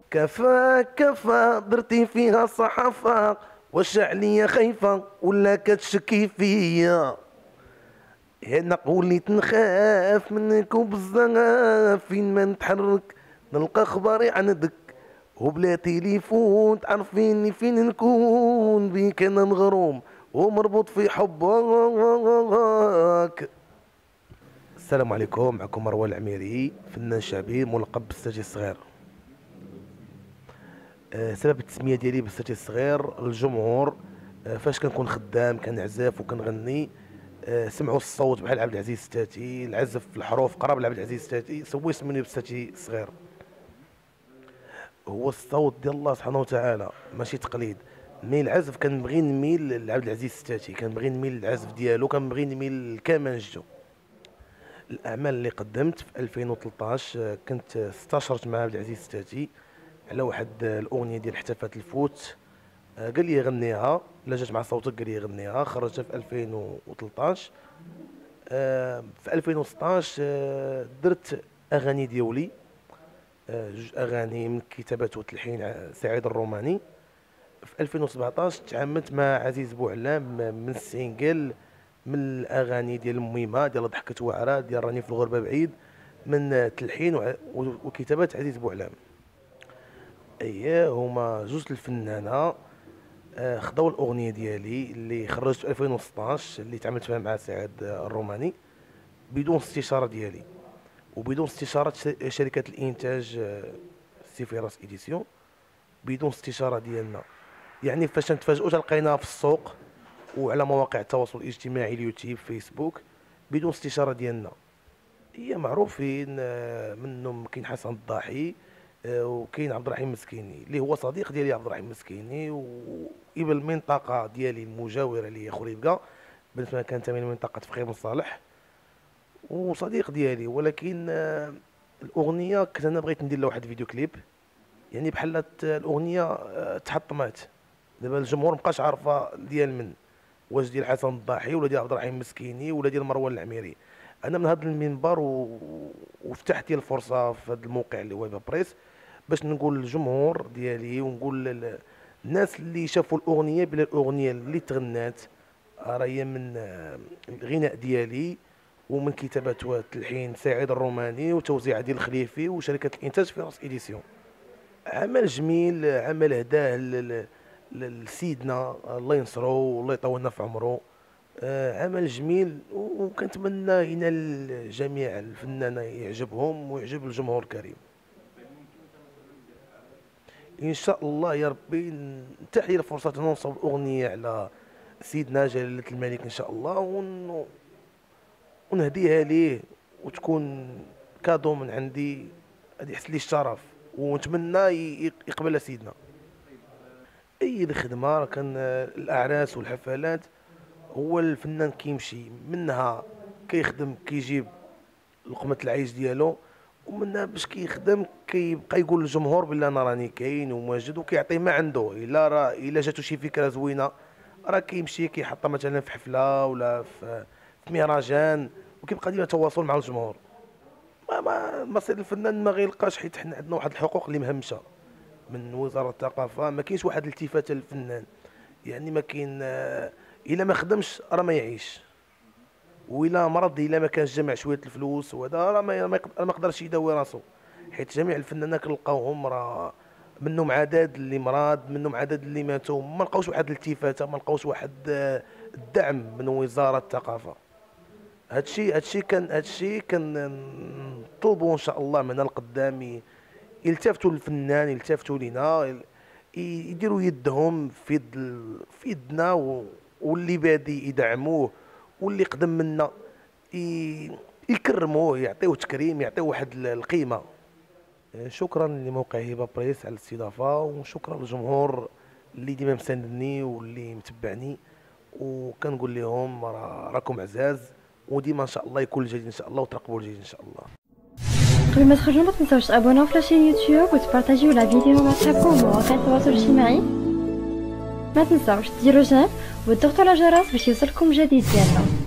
كفا كفا درتي فيها صحافة، واش عليا خايفة ولا كتشكي فيا؟ انا وليت نخاف منك وبزاف، فين ما نتحرك نلقى اخباري عندك، وبلا تليفون تعرفيني فين نكون، بيك انا مغروم ومربوط في حبك. السلام عليكم، معكم مروان العميري، فنان شعبي ملقب بالساجي الصغير. سبب التسميه ديالي بالساجي الصغير الجمهور. فاش كنكون خدام كنعزف وكنغني، سمعوا الصوت بحال عبد العزيز الستاتي، العزف في الحروف قراب لعبد العزيز الستاتي، سووا يسموني بالساجي الصغير. هو الصوت ديال الله سبحانه وتعالى، ماشي تقليد. مي العزف كنبغي نميل لعبد العزيز الستاتي، كنبغي نميل للعزف ديالو، كنبغي نميل لكمانجتو. الاعمال اللي قدمت في 2013، كنت استشرت مع عبد العزيز الستاتي على واحد الاغنيه ديال احتفت الفوت. قال لي غنيها، لا جات مع صوتك، قال لي غنيها، خرجتها في 2013. في 2016 درت اغاني ديولي، جوج اغاني من كتابة وتلحين سعيد الروماني. في 2017 تعاملت مع عزيز بوعلام من السينجل، من الاغاني ديال الميمه، ديال ضحكة وعرة، ديال راني في الغربه بعيد، من تلحين وكتابة عزيز بوعلام. اييه، هما جوج الفنانه خداو الاغنيه ديالي اللي خرجت في 2016، اللي تعاملت فيها مع سعيد الروماني بدون استشاره ديالي وبدون استشاره شركه الانتاج سيفيراس اديسيون، بدون استشاره ديالنا. يعني فاش نتفاجئوا تلقيناها في السوق وعلى مواقع التواصل الاجتماعي، اليوتيوب، فيسبوك، بدون استشاره ديالنا. هي معروفين، منهم كاين حسن الضاحي، وكاين عبد الرحيم مسكيني اللي هو صديق ديالي. عبد الرحيم مسكيني وابن المنطقه ديالي المجاوره لي خريبكا، بنت ما كنتمي لمنطقه فخير بن صالح، وصديق ديالي. ولكن الاغنيه كنت انا بغيت ندير لها واحد الفيديو كليب، يعني بحال الاغنيه تحطمات. دابا الجمهور مابقاش عارفه ديال من، واش ديال حسن الضاحي ولا ديال عبد الرحيم مسكيني ولا ديال مروان العميري. انا من هذا المنبر وفتحت لي الفرصه في هذا الموقع اللي هو هيبا بريس، باش نقول للجمهور ديالي ونقول للناس اللي شافوا الاغنيه بلا الاغنيه اللي تغنات راهي من الغناء ديالي، ومن كتابة وتلحين سعيد الروماني، وتوزيع ديال الخليفي، وشركة الإنتاج في راس إديسيون. عمل جميل، عمل هداه لسيدنا الله ينصرو والله يطول لنا في عمره. عمل جميل، وكنتمنى ينال جميع الفنانة يعجبهم ويعجب الجمهور الكريم. إن شاء الله يا ربي نتاح لي الفرصة نوصل الأغنية على سيدنا جلالة الملك إن شاء الله، ونهديها ليه، وتكون كادو من عندي، هذه يحس لي الشرف، ونتمنى يقبلها سيدنا. اي الخدمه كان الاعراس والحفلات، هو الفنان كيمشي منها كيخدم، كيجيب لقمه العيش ديالو، ومنها باش كيخدم كيبقى يقول للجمهور بلي انا راني كاين ومواجد، وكيعطيه ما عنده. الا جاتو شي فكره زوينه راه كيمشي كيحطها مثلا في حفله ولا في مهرجان، وكيبقى ديما تواصل مع الجمهور. مصير الفنان ما غيلقاش، حيت حنا عندنا واحد الحقوق اللي مهمشه من وزاره الثقافه. ما كاينش واحد الالتفاته للفنان، يعني ما كاين. الا ما خدمش راه ما يعيش، وإلا مرض، الا ما كانش جمع شويه الفلوس وهذا راه ما يقدرش يداوي راسو. حيت جميع الفنانين كنلقاوهم راه منهم عدد اللي مرض، منهم عدد اللي ماتوا، ما لقاوش واحد الالتفاته، ما لقاوش واحد الدعم من وزاره الثقافه. هادشي كان نطلبوا ان شاء الله من القدام، يلتفتوا للفنان، يلتفتوا لينا، يديروا يدهم في يدنا، واللي بادي يدعموه، واللي قدم منا يكرموه، يعطيوه تكريم، يعطيوه واحد القيمه. شكرا لموقع هيبا بريس على الاستضافه، وشكرا للجمهور اللي ديما مساندني واللي متبعني، وكنقول لهم راكم عزاز، وديما ان شاء الله يكون الجديد ان شاء الله، وترقبوا الجديد ان شاء الله. قبل ما تخرجوا ما تنساوش تابوناو في لاشين يوتيوب وتبارطاجيو لا فيديو مع صحابكم ومواقع التواصل الاجتماعي. ما تنساوش ديروا جيم وتضغطوا على الجرس باش يوصلكم جديد ديالنا.